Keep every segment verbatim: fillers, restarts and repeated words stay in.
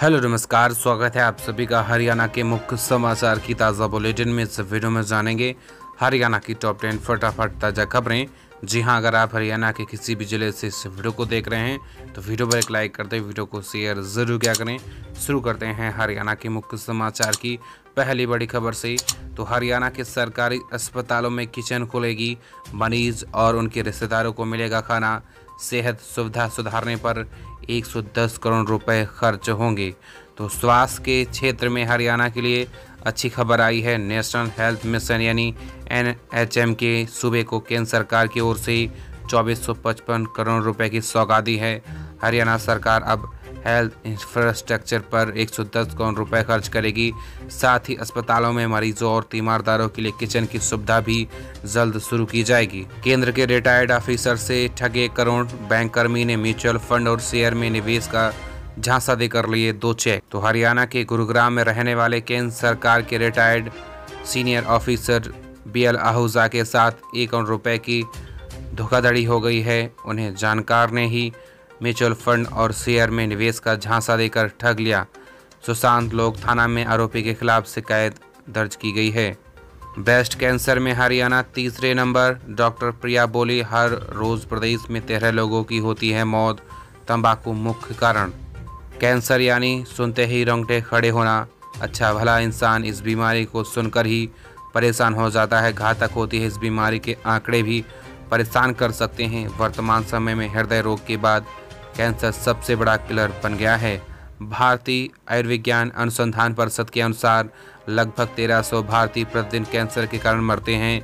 Hello नमस्कार, स्वागत है आप सभी का हरियाणा के मुख्य समाचार की ताज़ा बुलेटिन में। इस वीडियो में जानेंगे हरियाणा की टॉप टेन फटाफट ताज़ा खबरें। जी हां, अगर आप हरियाणा के किसी भी जिले से इस वीडियो को देख रहे हैं तो वीडियो पर एक लाइक करते हुए वीडियो को शेयर ज़रूर किया करें। शुरू करते हैं हरियाणा के मुख्य समाचार की पहली बड़ी खबर से। तो हरियाणा के सरकारी अस्पतालों में किचन खुलेगी, मरीज और उनके रिश्तेदारों को मिलेगा खाना। सेहत सुविधा सुधारने पर एक सौ दस करोड़ रुपए खर्च होंगे। तो स्वास्थ्य के क्षेत्र में हरियाणा के लिए अच्छी खबर आई है। नेशनल हेल्थ मिशन यानी एन एच एम के सूबे को केंद्र सरकार की ओर से चौबीस सौ पचपन करोड़ रुपए की सौगात दी है। हरियाणा सरकार अब हेल्थ इंफ्रास्ट्रक्चर पर एक सौ दस करोड़ रुपए खर्च करेगी। साथ ही अस्पतालों में मरीजों और तीमारदारों के लिए किचन की सुविधा भी जल्द शुरू की जाएगी। केंद्र के रिटायर्ड ऑफिसर से ठगे करोड़, बैंक कर्मी ने म्यूचुअल फंड और शेयर में निवेश का झांसा देकर लिए दो चेक। तो हरियाणा के गुरुग्राम में रहने वाले केंद्र सरकार के retired senior officer B L Ahuja के साथ एक करोड़ रुपए की धोखाधड़ी हो गई है। उन्हें जानकार ने ही म्यूचुअल फंड और शेयर में निवेश का झांसा देकर ठग लिया। सुशांत लोक थाना में आरोपी के खिलाफ शिकायत दर्ज की गई है। ब्रेस्ट कैंसर में हरियाणा तीसरे नंबर। डॉक्टर प्रिया बोली, हर रोज प्रदेश में तेरह लोगों की होती है मौत, तंबाकू मुख्य कारण। कैंसर यानी सुनते ही रोंगटे खड़े होना। अच्छा भला इंसान इस बीमारी को सुनकर ही परेशान हो जाता है। घातक होती है इस बीमारी के आंकड़े भी परेशान कर सकते हैं। वर्तमान समय में हृदय रोग के बाद कैंसर सबसे बड़ा किलर बन गया है। भारतीय आयुर्विज्ञान अनुसंधान परिषद के अनुसार लगभग तेरह सौ भारतीय प्रतिदिन कैंसर के कारण मरते हैं।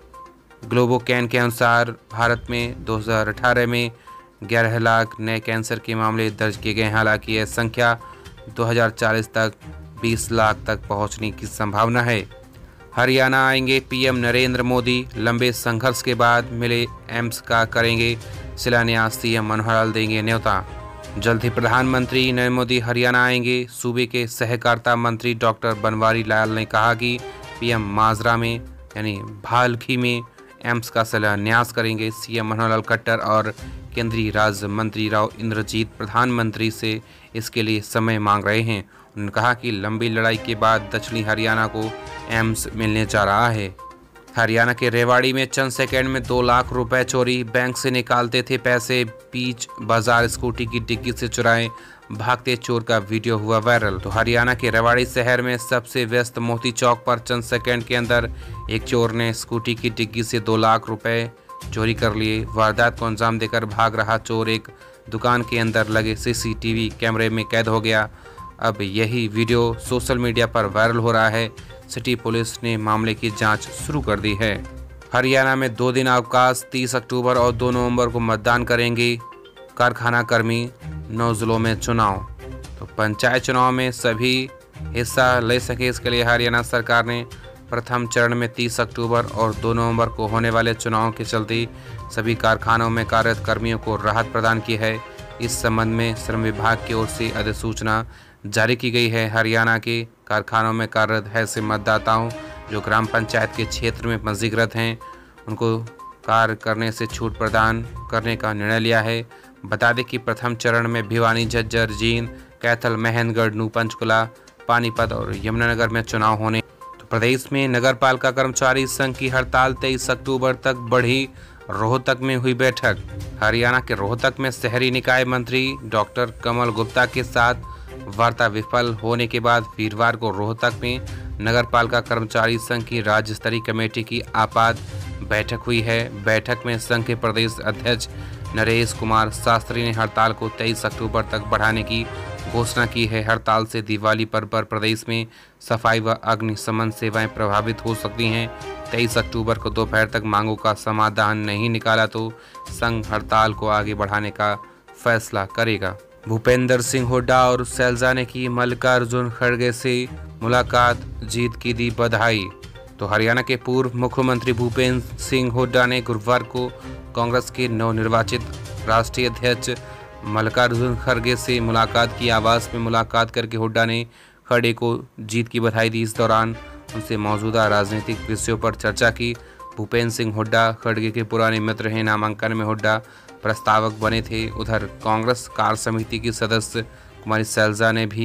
ग्लोबोकैन के अनुसार भारत में दो हज़ार अठारह में ग्यारह लाख नए कैंसर के मामले दर्ज किए गए। हालांकि यह संख्या दो हज़ार चालीस तक बीस लाख तक पहुंचने की संभावना है। हरियाणा आएंगे पीएम नरेंद्र मोदी। लंबे संघर्ष के बाद मिले एम्स का करेंगे शिलान्यास, सीएम मनोहर लाल देंगे न्योता। जल्द ही प्रधानमंत्री नरेंद्र मोदी हरियाणा आएंगे। सूबे के सहकारिता मंत्री डॉक्टर बनवारी लाल ने कहा कि पीएम माजरा में यानी भालखी में एम्स का शिलान्यास करेंगे। सीएम मनोहर लाल खट्टर और केंद्रीय राज्य मंत्री राव इंद्रजीत प्रधानमंत्री से इसके लिए समय मांग रहे हैं। उन्होंने कहा कि लंबी लड़ाई के बाद दक्षिणी हरियाणा को एम्स मिलने जा रहा है। हरियाणा के रेवाड़ी में चंद सेकंड में दो लाख रुपए चोरी। बैंक से निकालते थे पैसे, बीच बाजार स्कूटी की डिग्गी से चुराए भागते चोर का वीडियो हुआ वायरल। तो हरियाणा के रेवाड़ी शहर में सबसे व्यस्त मोती चौक पर चंद सेकंड के अंदर एक चोर ने स्कूटी की डिग्गी से दो लाख रुपए चोरी कर लिए। वारदात को अंजाम देकर भाग रहा चोर एक दुकान के अंदर लगे सीसीटीवी कैमरे में कैद हो गया। अब यही वीडियो सोशल मीडिया पर वायरल हो रहा है। सिटी पुलिस ने मामले की जांच शुरू कर दी है। हरियाणा में दो दिन अवकाश, तीस अक्टूबर और दो नवंबर को मतदान करेंगे कारखाना कर्मी। नौ जिलों में चुनाव। तो पंचायत चुनाव में सभी हिस्सा ले सके, इसके लिए हरियाणा सरकार ने प्रथम चरण में तीस अक्टूबर और दो नवंबर को होने वाले चुनाव के चलते सभी कारखानों में कार्यरत कर्मियों को राहत प्रदान की है। इस संबंध में श्रम विभाग की ओर से अधिसूचना जारी की गई है। हरियाणा के कारखानों में कार्यरत ऐसे मतदाताओं जो ग्राम पंचायत के क्षेत्र में पंजीकृत हैं, उनको कार्य करने से छूट प्रदान करने का निर्णय लिया है। बता दें कि प्रथम चरण में भिवानी, झज्जर, जींद, कैथल, महेंद्रगढ़, नू पंचकुला, पानीपत और यमुनानगर में चुनाव होने। तो प्रदेश में नगर पालिका कर्मचारी संघ की हड़ताल तेईस अक्टूबर तक बढ़ी। रोहतक में हुई बैठक। हरियाणा के रोहतक में शहरी निकाय मंत्री डॉक्टर कमल गुप्ता के साथ वार्ता विफल होने के बाद वीरवार को रोहतक में नगर पालिका कर्मचारी संघ की राज्य स्तरीय कमेटी की आपात बैठक हुई है। बैठक में संघ के प्रदेश अध्यक्ष नरेश कुमार शास्त्री ने हड़ताल को तेईस अक्टूबर तक बढ़ाने की घोषणा की है। हड़ताल से दिवाली पर्व पर प्रदेश में सफाई व अग्निशमन सेवाएं प्रभावित हो सकती हैं। तेईस अक्टूबर को दोपहर तक मांगों का समाधान नहीं निकाला तो संघ हड़ताल को आगे बढ़ाने का फैसला करेगा। भूपेंद्र सिंह हुड्डा और शैलजा ने की मल्लिकार्जुन खड़गे से मुलाकात, जीत की दी बधाई। तो हरियाणा के पूर्व मुख्यमंत्री भूपेंद्र सिंह हुड्डा ने गुरुवार को कांग्रेस के नवनिर्वाचित राष्ट्रीय अध्यक्ष मल्लिकार्जुन खड़गे से मुलाकात की। आवास में मुलाकात करके हुड्डा ने खड़गे को जीत की बधाई दी। इस दौरान उनसे मौजूदा राजनीतिक विषयों पर चर्चा की। भूपेंद्र सिंह हुड्डा खड़गे के पुराने मित्र हैं। नामांकन में हुड्डा प्रस्तावक बने थे। उधर कांग्रेस कार्य समिति की सदस्य कुमारी शैलजा ने भी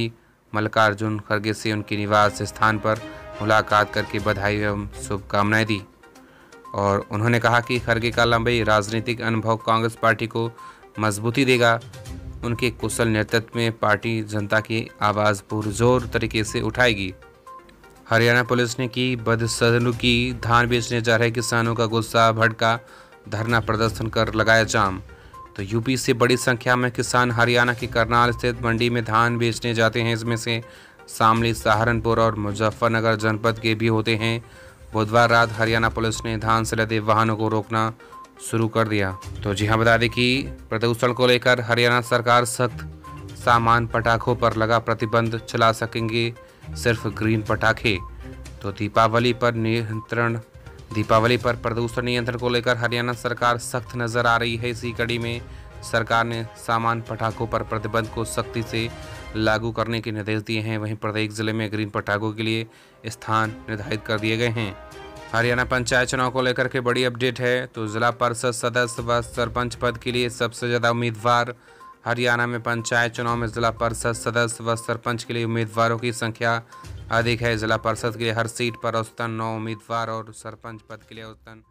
मल्लिकार्जुन खड़गे से उनके निवास स्थान पर मुलाकात करके बधाई एवं शुभकामनाएं दी और उन्होंने कहा कि खड़गे का लंबे राजनीतिक अनुभव कांग्रेस पार्टी को मजबूती देगा। उनके कुशल नेतृत्व में पार्टी जनता की आवाज़ पुरजोर तरीके से उठाएगी। हरियाणा पुलिस ने की बदसलूकी, धान बेचने जा रहे किसानों का गुस्सा भड़का, धरना प्रदर्शन कर लगाया जाम। तो यूपी से बड़ी संख्या में किसान हरियाणा के करनाल स्थित मंडी में धान बेचने जाते हैं। इसमें से शामली, सहारनपुर और मुजफ्फरनगर जनपद के भी होते हैं। बुधवार रात हरियाणा पुलिस ने धान से लदे वाहनों को रोकना शुरू कर दिया। तो जी हाँ, बता दें कि प्रदूषण को लेकर हरियाणा सरकार सख्त सामान पटाखों पर लगा प्रतिबंध चला सकेंगे सिर्फ ग्रीन पटाखे। तो दीपावली पर नियंत्रण दीपावली पर प्रदूषण नियंत्रण को लेकर हरियाणा सरकार सख्त नजर आ रही है। इसी कड़ी में सरकार ने सामान पटाखों पर प्रतिबंध को सख्ती से लागू करने के निर्देश दिए हैं। वहीं प्रत्येक जिले में ग्रीन पटाखों के लिए स्थान निर्धारित कर दिए गए हैं। हरियाणा पंचायत चुनाव को लेकर के बड़ी अपडेट है। तो जिला परिषद सदस्य व सरपंच पद के लिए सबसे ज़्यादा उम्मीदवार हरियाणा में पंचायत चुनाव में जिला परिषद सदस्य व सरपंच के लिए उम्मीदवारों की संख्या अधिक है। जिला परिषद के लिए हर सीट पर औसतन नौ उम्मीदवार और सरपंच पद के लिए औसतन